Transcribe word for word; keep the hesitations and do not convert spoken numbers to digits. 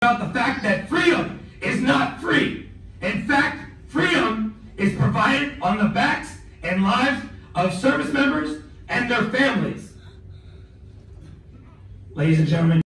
about the fact that freedom is not free. In fact, freedom is provided on the backs and lives of service members and their families. Ladies and gentlemen,